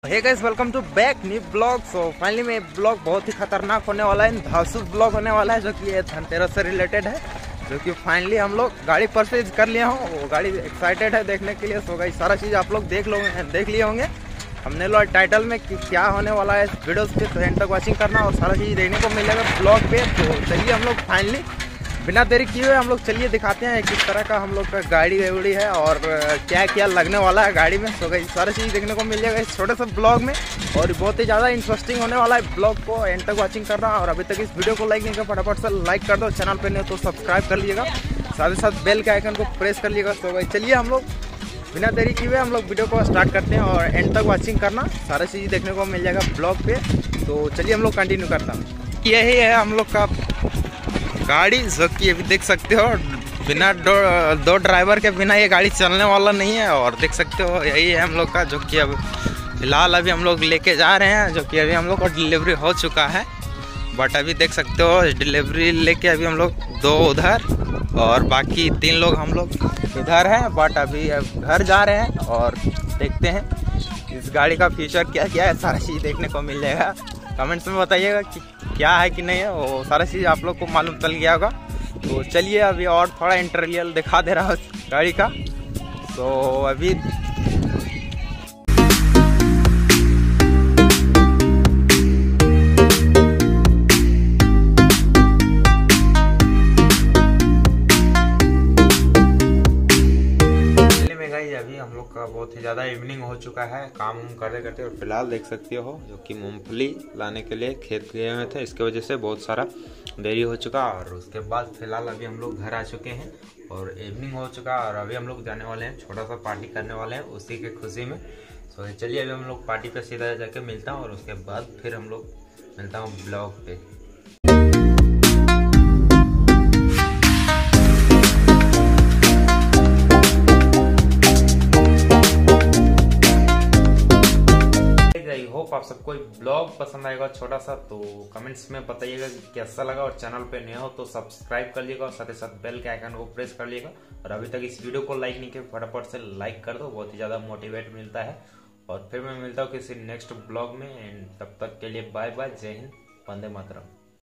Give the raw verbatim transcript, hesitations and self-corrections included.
Hey guys, welcome to back new blog. So finally में blog बहुत ही खतरनाक होने वाला है, धांसू ब्लॉग होने वाला है, जो कि ये धनतेरस से रिलेटेड है। जो कि फाइनली हम लोग गाड़ी परचेज कर लिए हों, वो गाड़ी एक्साइटेड है देखने के लिए। सो गाइस, सारा चीज़ आप लोग देख लो देख लिए होंगे हमने लो टाइटल में कि क्या होने वाला है इस वीडियो पे, तो एंड तक वॉचिंग करना और सारा चीज़ देखने को मिलेगा ब्लॉग पे। तो चलिए हम लोग फाइनली बिना देरी किए हुए हम लोग चलिए दिखाते हैं किस तरह का हम लोग का गाड़ी वेड़ी है और क्या क्या लगने वाला है गाड़ी में। सो गाइस, सारी चीज़ देखने को मिल जाएगा इस छोटे से ब्लॉग में और बहुत ही ज़्यादा इंटरेस्टिंग होने वाला है। ब्लॉग को एंड तक वॉचिंग करना और अभी तक इस वीडियो को लाइक नहीं कर फटाफट से लाइक कर दो, चैनल पर नहीं तो सब्सक्राइब कर लीजिएगा, साथ ही साथ बेल के आइकन को प्रेस कर लीजिएगा। सो गाइस, चलिए हम लोग बिना देरी किए हुए हम लोग वीडियो को स्टार्ट करते हैं और एंड तक वॉचिंग करना, सारा चीज़ देखने को मिल जाएगा ब्लॉग पे। तो चलिए हम लोग कंटिन्यू करता हूँ। यही है हम लोग का गाड़ी, जो कि अभी देख सकते हो बिना दो दो ड्राइवर के बिना ये गाड़ी चलने वाला नहीं है। और देख सकते हो यही है हम लोग का, जो कि अब फिलहाल अभी हम लोग लेके जा रहे हैं, जो कि अभी हम लोग का डिलीवरी हो चुका है। बट अभी देख सकते हो डिलीवरी लेके अभी हम लोग दो उधर और बाकी तीन लोग हम लोग इधर हैं। बट अभी अब घर जा रहे हैं और देखते हैं इस गाड़ी का फीचर क्या क्या है, सारा चीज़ देखने को मिल जाएगा। कमेंट्स में बताइएगा कि क्या है कि नहीं है, वो सारा चीज़ आप लोग को मालूम चल गया होगा। तो चलिए अभी और थोड़ा इंटीरियर दिखा दे रहा हूँ गाड़ी का। तो अभी अभी हम लोग का बहुत ही ज़्यादा इवनिंग हो चुका है काम उम करते करते, और फिलहाल देख सकते हो जो कि मूंगफली लाने के लिए खेत गए हुए थे, इसके वजह से बहुत सारा देरी हो चुका। और उसके बाद फिलहाल अभी हम लोग घर आ चुके हैं और इवनिंग हो चुका और अभी हम लोग जाने वाले हैं, छोटा सा पार्टी करने वाले हैं उसी के खुशी में। तो चलिए अभी हम लोग पार्टी पे सीधा जाके मिलता हूँ और उसके बाद फिर हम लोग मिलता हूँ ब्लॉग पे। होप आप सबको ब्लॉग पसंद आएगा छोटा सा, तो कमेंट्स में बताइएगा कि कैसा लगा। और चैनल पे नए हो तो सब्सक्राइब कर लीजिएगा और साथ ही साथ बेल के आइकन को प्रेस कर लीजिएगा। और अभी तक इस वीडियो को लाइक नहीं किया फटाफट से लाइक कर दो, बहुत ही ज़्यादा मोटिवेट मिलता है। और फिर मैं मिलता हूँ किसी नेक्स्ट ब्लॉग में, एंड तब तक के लिए बाय बाय, जय हिंद, वंदे मातरम।